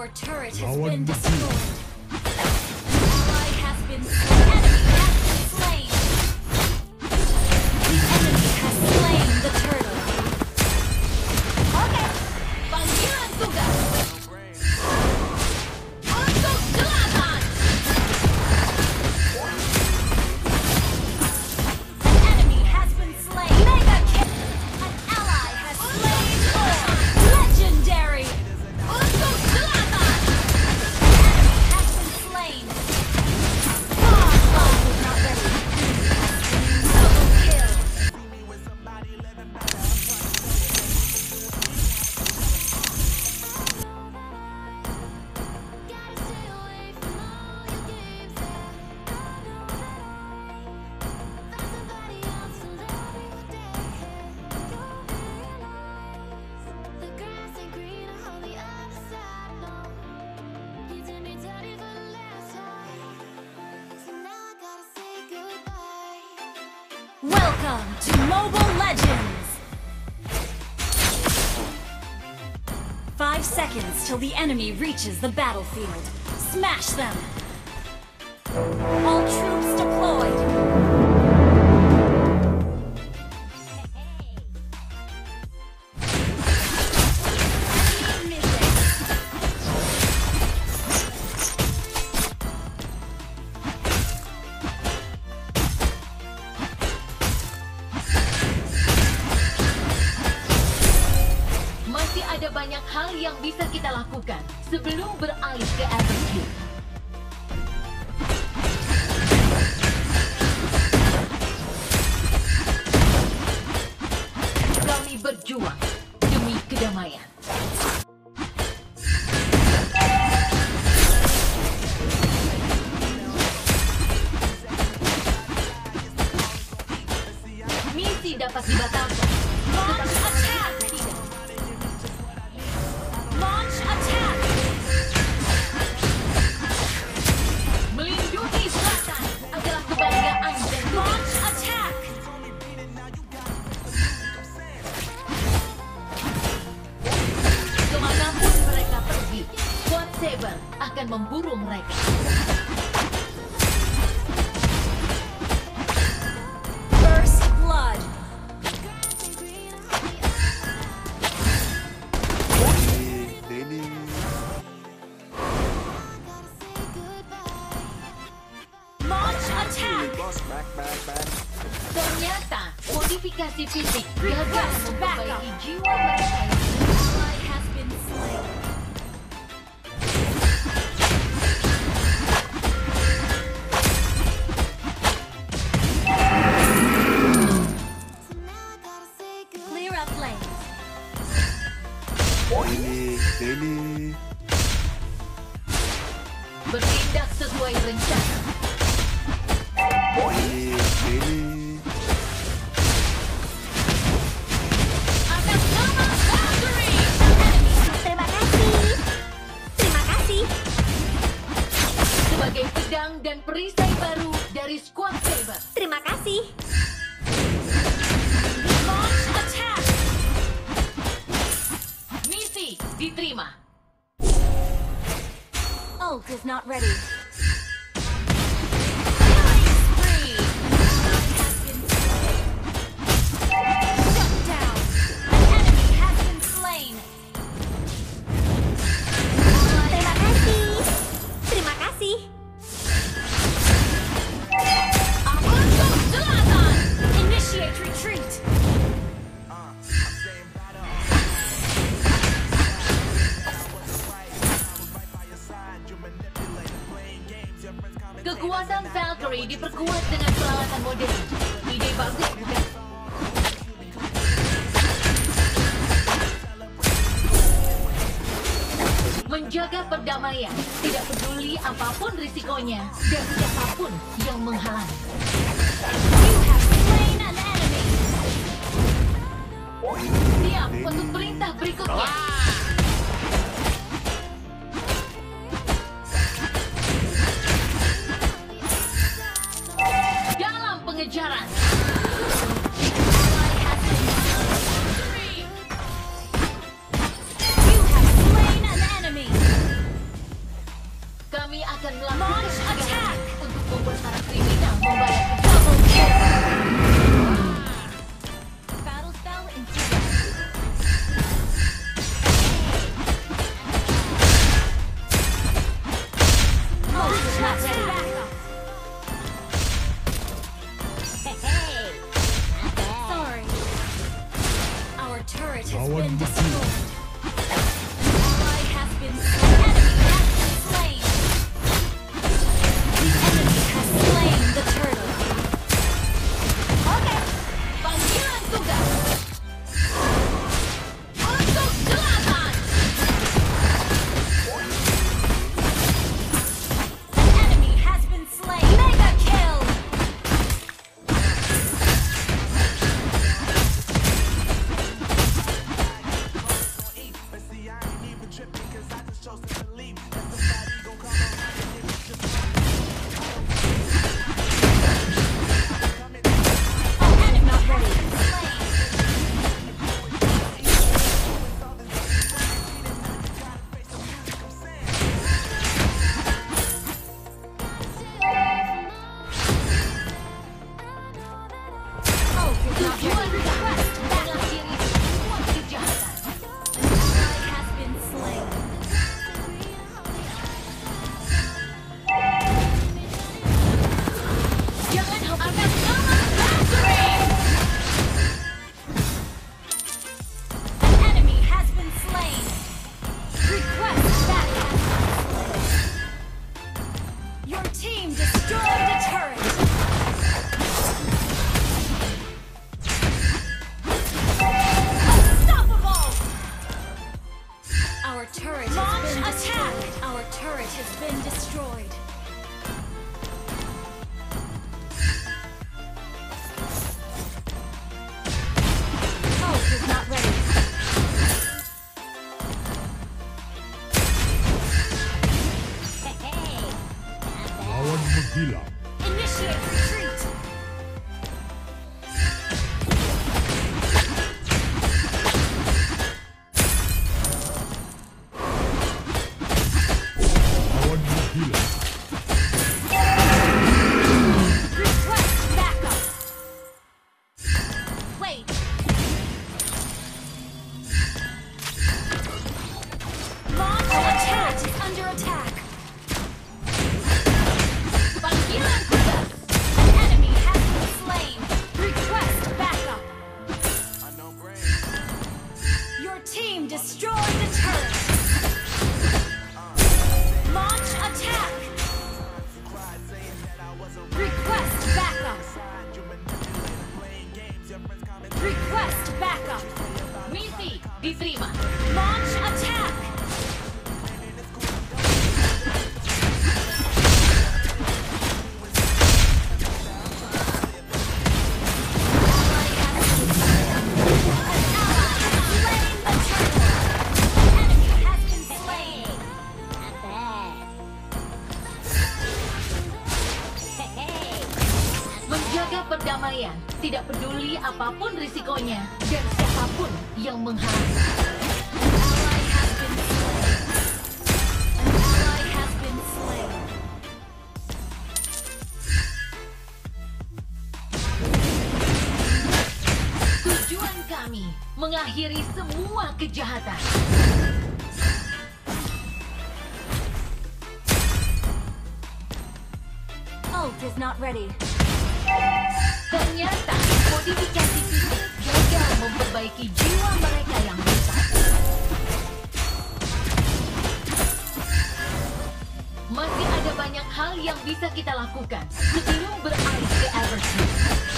Your turret has Lawan been musuh. destroyed. Ally has been slain. Enemy has been slain. The enemy has slain the turtle. Oke, panggilan tugas. Untuk selatan. An enemy has been slain. Mega kill. An ally has slain Thor. Legendary. Untuk selatan. Enemy has been slain. God is not ready. Double kill. Welcome to Mobile Legends! 5 seconds till the enemy reaches the battlefield. Smash them! All troops deployed! Masih ada banyak hal yang bisa kita lakukan sebelum beralih ke Evercube. Kami berjuang demi kedamaian. Misi dapat dibatalkan. Launch attack! Launch attack! Melindungi selatan adalah kebanggaan dan Launch attack! kemanapun mereka pergi, Squad Saber akan memburu mereka. First blood! Launch attack! Ternyata modifikasi fisik gagal memperbaiki jiwa mereka. Ally has been slain. Clear up lanes. Bertindak sesuai rencana. Atas nama Valkyrie, Terima kasih. Terima kasih. sebagai pedang dan perisai baru dari Squad Saber. Terima kasih. Launch attack! Misi diterima. Ult is not ready. Free. Has been slain. Shut down. An enemy has been slain. Terima kasih. Terima kasih. Untuk selatan. Initiate retreat. Kekuatan Valkyrie diperkuat dengan peralatan modern. Ide bagus bukan? Menjaga perdamaian, tidak peduli apapun risikonya dan siapapun yang menghalangi. You have slain an enemy. Siap untuk perintah berikutnya. Dalam pengejaran. Ally has been slain. You have slain an enemy. akan melakukan Launch attack! untuk membuat para kriminal membayar double kill. Battle spell in Sorry. Our turret has been destroyed. Ally has been slain. The enemy has slain the turtle. Okay. Panggilan tugas untuk selatan. An enemy has been slain. Mega kill. Enemy not ready. Slain. Tujuan request mengakhiri semua kejahatan. Ally has been slain. Jangan atas nama Victory. An enemy has been slain. Request backup. Your team destroyed a turret. Unstoppable. Our turret has been destroyed. Our turret has been destroyed. Ult is not ready. Lawan menghilang. Initiate retreat. Lawan menghilang. Request backup. Wait. Launch attack is under attack. Panggilan tugas An enemy has been slain. Request backup. Your team destroyed the turret. Launch attack. Request backup. Request backup. misi diterima. Launch attack. Menjaga perdamaian, tidak peduli apapun risikonya dan siapapun yang menghalangi. Tujuan kami mengakhiri semua kejahatan. Ult is not ready. Ternyata modifikasi fisik gagal memperbaiki jiwa mereka yang rusak. Masih ada banyak hal yang bisa kita lakukan sebelum beralih ke Everton.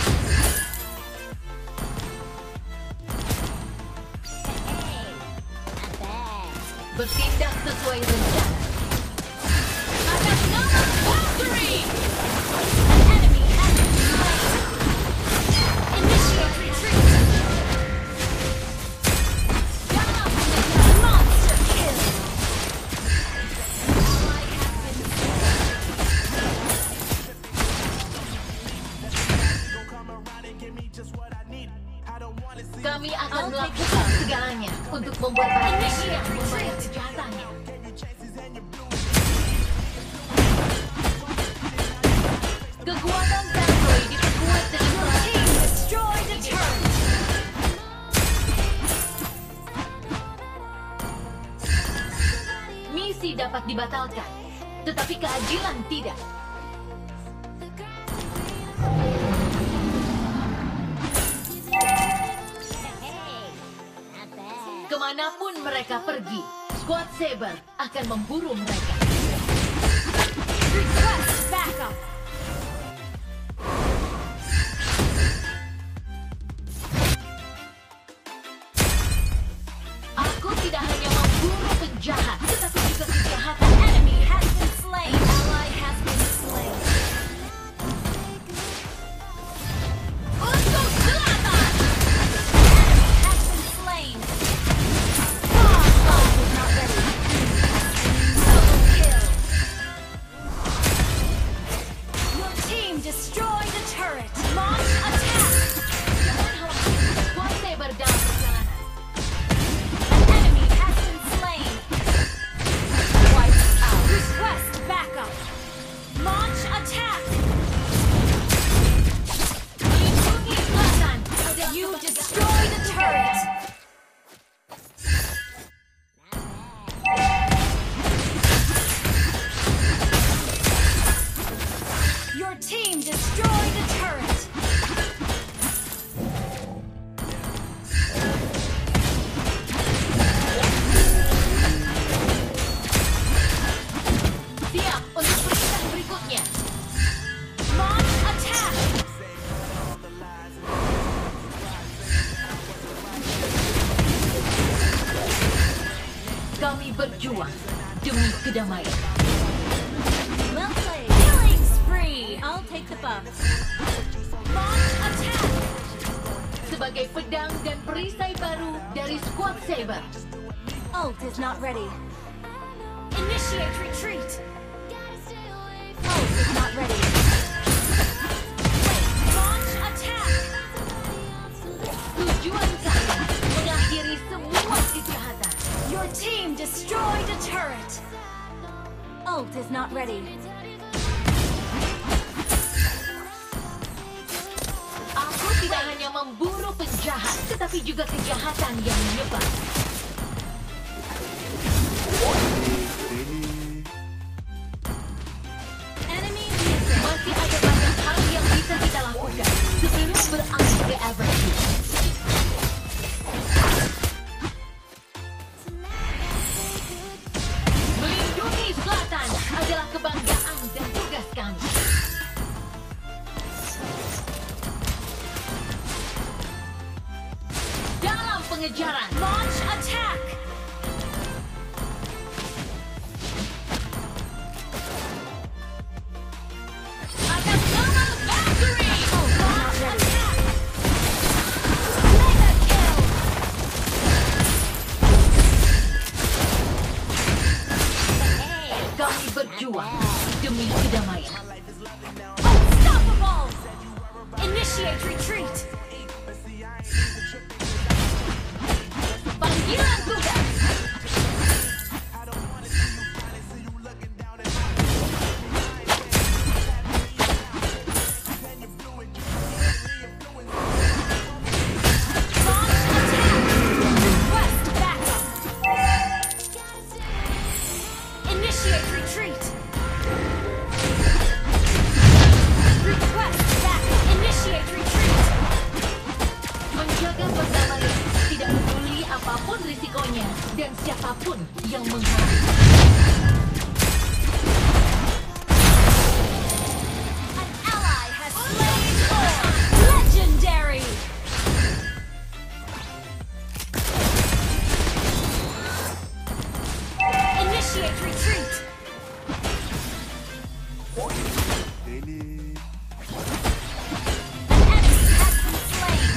Bertindak sesuai rencana. Atas nama Valkyrie! An enemy has been slain. Initiate retreat. Monster kill. Ally has been Kami akan melakukan segalanya untuk membuat para kriminal membayar kejahatannya. misi dapat dibatalkan, tetapi keadilan tidak. Kemanapun mereka pergi, Squad Saber akan memburu mereka. Request backup. Aku tidak hanya memburu penjahat, tetapi juga kejahatan. Enemy has been slain. Ally has been slain. Untuk selatan! Enemy has been slain. Ult is not ready. Double kill. Your team destroyed a turret. Launch attack. Jangan khawatir, Squad Saber dalam perjalanan. Enemy has been slain. Wiped out. Request backup. Launch attack. Lindungi selatan! Adalah You kebanggaan. destroyed a turret. Your team destroyed a turret. Siap untuk perintah berikutnya. Launch attack. Kami berjuang demi kedamaian. Well played. Killing spree. I'll take the buff. Launch attack. Sebagai pedang dan perisai baru dari Squad Saber, Ult is not ready. Initiate retreat. Ult is not ready. Wait. Launch attack. tujuan kami mengakhiri semua kejahatan. Your team destroyed a turret. Ult is not ready. Aku tidak hanya memburu penjahat, tetapi juga kejahatan yang menyebar. Enemy missing. Masih ada banyak hal yang bisa kita lakukan sebelum berakhir ke Evergreen. Melindungi selatan adalah kebanggaan dan tugas kami. Dalam pengejaran, Launch attack. atas nama Valkyrie! Launch attack. Mega kill. Kami berjuang demi kedamaian. Unstoppable. Initiate retreat. Panggilan tugas. Launch attack. Request backup. Initiate retreat. Request backup. Initiate retreat. Menjaga perdamaian tidak peduli apapun risikonya dan siapapun yang menghalangi. An ally has slain Thor. Legendary. Initiate retreat. An enemy has been slain.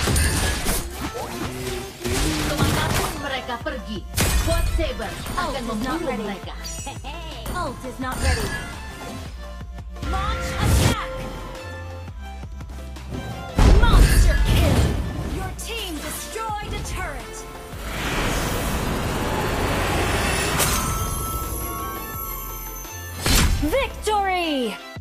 Kemanapun mereka pergi, Squad Saber akan is not memburu ready. mereka. Ult is not ready. Launch attack. Monster kill. Your team destroyed a turret. Victory!